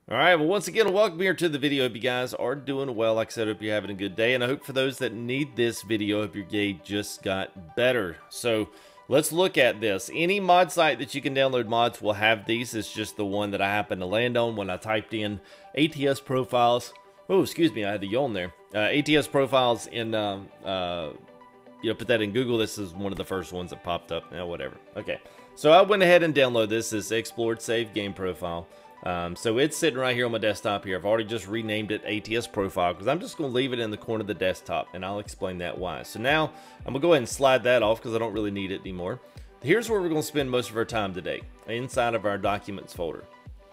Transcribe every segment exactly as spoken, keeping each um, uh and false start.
All right, well, once again, welcome here to the video. Hope you guys are doing well. Like I said, hope you're having a good day, and I hope for those that need this video, hope your day just got better. So let's look at this. Any mod site that you can download mods will have these. It's just the one that I happened to land on when I typed in A T S profiles. Oh, excuse me, I had the yawn there. Uh, A T S profiles in, um, uh, you know, put that in Google. This is one of the first ones that popped up. Now, whatever. Okay, so I went ahead and downloaded this. This explored save game profile. Um, so it's sitting right here on my desktop here. I've already just renamed it A T S profile because I'm just going to leave it in the corner of the desktop, and I'll explain that why. So now I'm going to go ahead and slide that off because I don't really need it anymore. Here's where we're going to spend most of our time today, inside of our documents folder.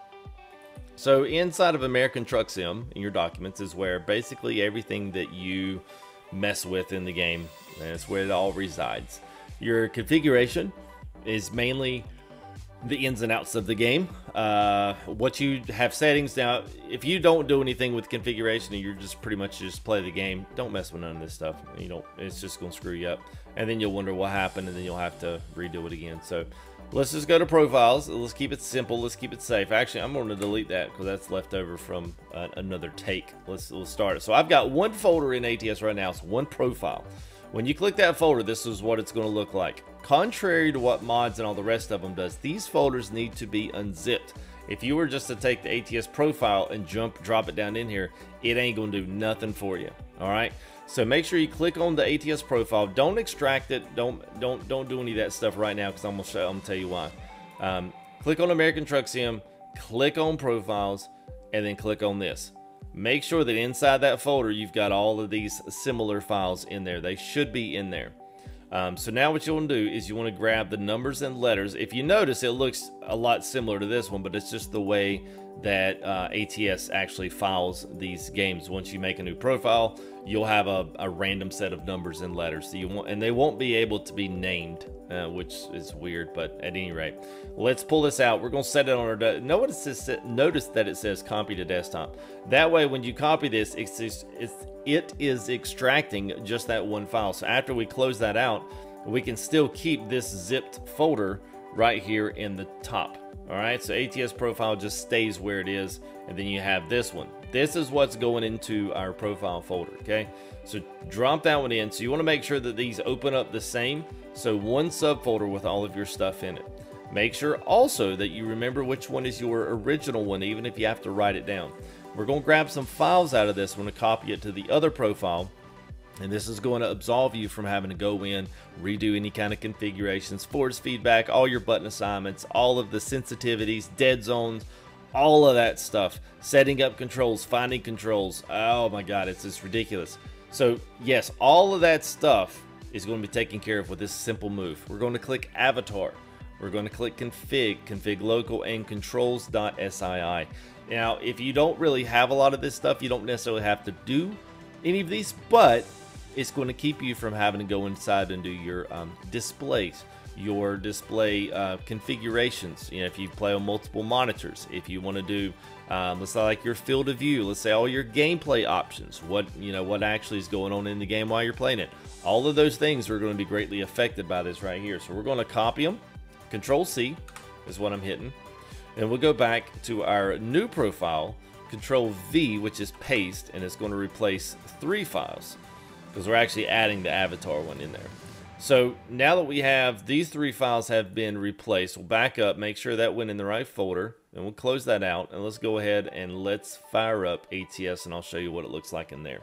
So inside of American Truck Sim in your documents is where basically everything that you mess with in the game, and it's where it all resides. Your configuration is mainly the ins and outs of the game. Uh, what you have settings now, if you don't do anything with configuration and you're just pretty much just play the game, don't mess with none of this stuff. You don't, it's just gonna screw you up, and then you'll wonder what happened, and then you'll have to redo it again. So let's just go to profiles. Let's keep it simple. Let's keep it safe. Actually, I'm going to delete that because that's left over from uh, another take. Let's, let's start it. So I've got one folder in A T S right now. It's one profile. When you click that folder, this is what it's going to look like. Contrary to what mods and all the rest of them does, these folders need to be unzipped. If you were just to take the A T S profile and jump, drop it down in here, it ain't going to do nothing for you. All right. So make sure you click on the A T S profile. Don't extract it. Don't don't don't do any of that stuff right now because I'm gonna show. I'm gonna tell you why. Um, click on American Truck Sim. Click on profiles, and then click on this. Make sure that inside that folder you've got all of these similar files in there. They should be in there. Um, so now what you want to do is you want to grab the numbers and letters. If you notice, it looks a lot similar to this one, but it's just the way that uh, A T S actually files these games. Once you make a new profile, you'll have a, a random set of numbers and letters. So you want, and they won't be able to be named, uh, which is weird. But at any rate, let's pull this out. We're going to set it on our. Notice this, notice that it says copy to desktop. That way, when you copy this, it's, it's, it's it is extracting just that one file. So after we close that out, we can still keep this zipped folder right here in the top. All right, so A T S profile just stays where it is, and then you have this one. This is what's going into our profile folder, okay? So drop that one in. So you want to make sure that these open up the same, so one subfolder with all of your stuff in it. Make sure also that you remember which one is your original one, even if you have to write it down. We're going to grab some files out of this one to copy it to the other profile. And this is going to absolve you from having to go in, redo any kind of configurations, force feedback, all your button assignments, all of the sensitivities, dead zones, all of that stuff. Setting up controls, finding controls. Oh my God, it's just ridiculous. So yes, all of that stuff is going to be taken care of with this simple move. We're going to click Avatar. We're going to click Config, Config Local, and Controls.sii. Now, if you don't really have a lot of this stuff, you don't necessarily have to do any of these, but it's going to keep you from having to go inside and do your um, displays, your display uh, configurations. You know, if you play on multiple monitors, if you want to do, um, let's say like your field of view, let's say all your gameplay options, what you know, what actually is going on in the game while you're playing it. All of those things are going to be greatly affected by this right here. So we're going to copy them. Control C is what I'm hitting, and we'll go back to our new profile. Control V, which is paste, and it's going to replace three files because we're actually adding the avatar one in there. So now that we have these three files have been replaced, we'll back up, make sure that went in the right folder, and we'll close that out, and let's go ahead and let's fire up A T S, and I'll show you what it looks like in there.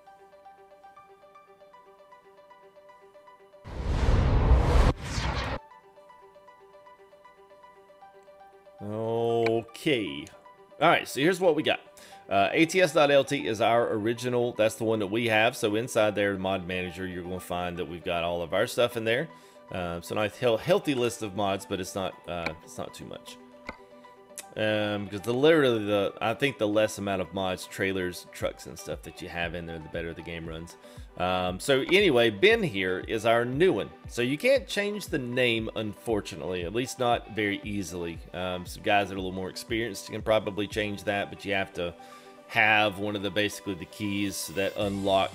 Okay. All right, so here's what we got. Uh, A T S dot L T is our original. That's the one that we have. So inside there, mod manager, you're going to find that we've got all of our stuff in there. Uh, so nice, healthy list of mods, but it's not uh, it's not too much. Um, because the literally the I think the less amount of mods, trailers, trucks, and stuff that you have in there, the better the game runs. Um, so anyway, Ben here is our new one. So you can't change the name, unfortunately, at least not very easily. Um, some guys that are a little more experienced can probably change that, but you have to have one of the basically the keys that unlock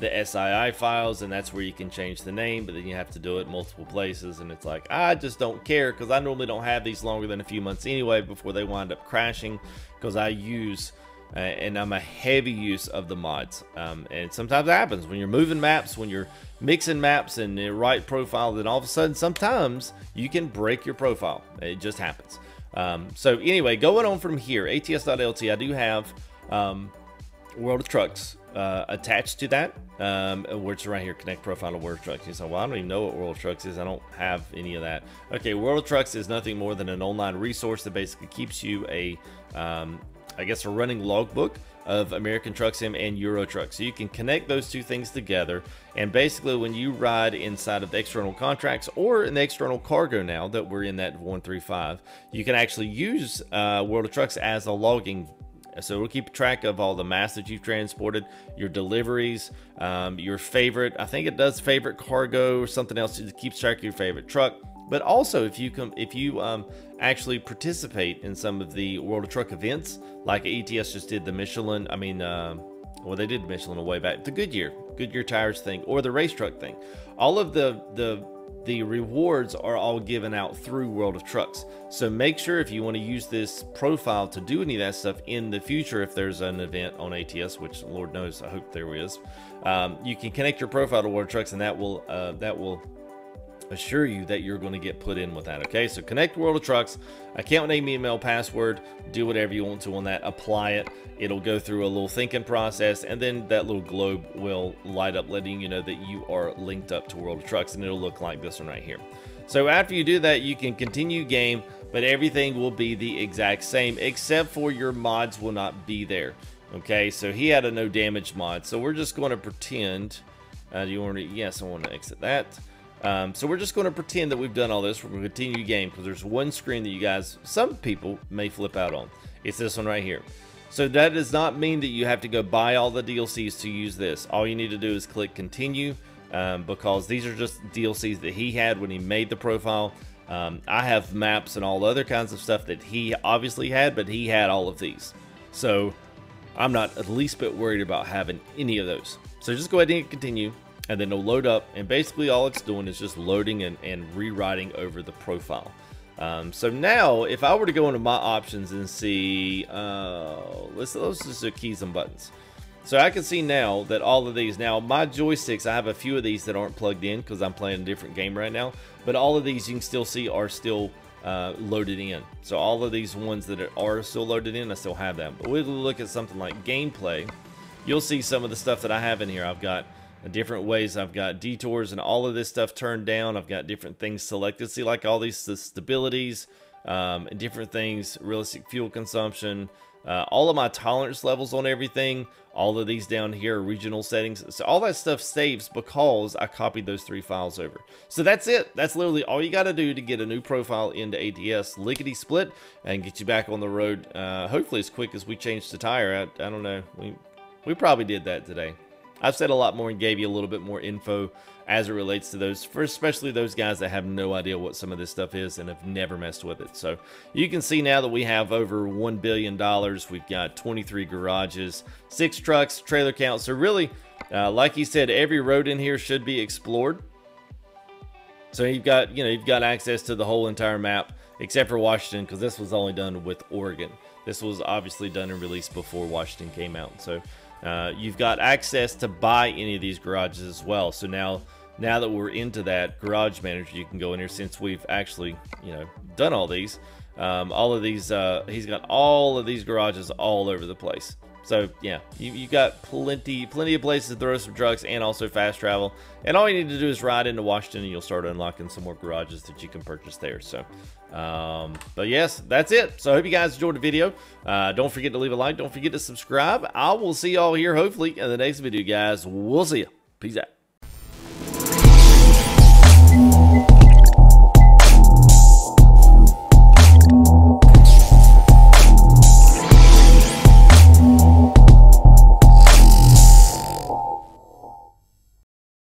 the S I I files, and that's where you can change the name, but then you have to do it multiple places, and it's like, I just don't care, because I normally don't have these longer than a few months anyway before they wind up crashing, because I use uh, and I'm a heavy use of the mods, um, and sometimes it happens when you're moving maps, when you're mixing maps and the right profile, then all of a sudden sometimes you can break your profile. It just happens. Um, so anyway, going on from here, A T S dot L T, I do have um, World of Trucks uh, attached to that, um, where it's right here, connect profile to World of Trucks. You say, well, I don't even know what World of Trucks is. I don't have any of that. Okay, World of Trucks is nothing more than an online resource that basically keeps you a, um, I guess, a running logbook of American Truck Sim and Euro Truck. So you can connect those two things together, and basically when you ride inside of the external contracts or in the external cargo, now that we're in that one three five, you can actually use uh, World of Trucks as a logging. So it'll keep track of all the mass that you've transported, your deliveries, um, your favorite, I think it does favorite cargo or something else. It keeps track of your favorite truck. But also, if you come, if you um, actually participate in some of the World of Truck events, like A T S just did the Michelin, I mean, uh, well, they did Michelin a way back, the Goodyear, Goodyear tires thing, or the race truck thing. All of the the the rewards are all given out through World of Trucks. So make sure, if you want to use this profile to do any of that stuff in the future, if there's an event on A T S, which Lord knows, I hope there is, um, you can connect your profile to World of Trucks, and that will uh, that will assure you that you're going to get put in with that. Okay, so connect World of Trucks, account name, email, password, do whatever you want to on that, apply it. It'll go through a little thinking process, and then that little globe will light up letting you know that you are linked up to World of Trucks, and it'll look like this one right here. So after you do that, you can continue game, but everything will be the exact same, except for your mods will not be there. Okay, so he had a no damage mod, so we're just going to pretend, uh, do you want to, yes, I want to exit that. Um, so we're just going to pretend that we've done all this. We're going to continue game, because there's one screen that you guys, some people may flip out on. It's this one right here. So that does not mean that you have to go buy all the D L Cs to use this. All you need to do is click continue, um, because these are just D L Cs that he had when he made the profile. Um, I have maps and all other kinds of stuff that he obviously had, but he had all of these. So I'm not at least bit worried about having any of those. So just go ahead and continue. And then it'll load up, and basically all it's doing is just loading and, and rewriting over the profile. Um, so now, if I were to go into my options and see, uh, let's, let's just do keys and buttons. So I can see now that all of these, now my joysticks, I have a few of these that aren't plugged in because I'm playing a different game right now, but all of these you can still see are still uh, loaded in. So all of these ones that are still loaded in, I still have them. But we'll look at something like gameplay. You'll see some of the stuff that I have in here. I've got different ways. I've got detours and all of this stuff turned down. I've got different things selected. See, like all these the stabilities um, and different things, realistic fuel consumption, uh, all of my tolerance levels on everything, all of these down here are regional settings. So all that stuff saves because I copied those three files over. So that's it. That's literally all you got to do to get a new profile into A T S, lickety split, and get you back on the road, uh, hopefully as quick as we changed the tire. I, I don't know. We, we probably did that today. I've said a lot more and gave you a little bit more info as it relates to those, for especially those guys that have no idea what some of this stuff is and have never messed with it. So you can see now that we have over one billion dollars. We've got twenty-three garages, six trucks, trailer count. So really, uh, like he said, every road in here should be explored. So you've got, you know, you've got access to the whole entire map, except for Washington, because this was only done with Oregon. This was obviously done and released before Washington came out. So Uh, you've got access to buy any of these garages as well. So now, now that we're into that garage manager, you can go in here, since we've actually, you know, done all these. Um, all of these, uh, he's got all of these garages all over the place. So yeah, you, you got plenty, plenty of places to throw some trucks and also fast travel. And all you need to do is ride into Washington, and you'll start unlocking some more garages that you can purchase there. So, um, but yes, that's it. So I hope you guys enjoyed the video. Uh, don't forget to leave a like. Don't forget to subscribe. I will see y'all here hopefully in the next video, guys. We'll see you. Peace out.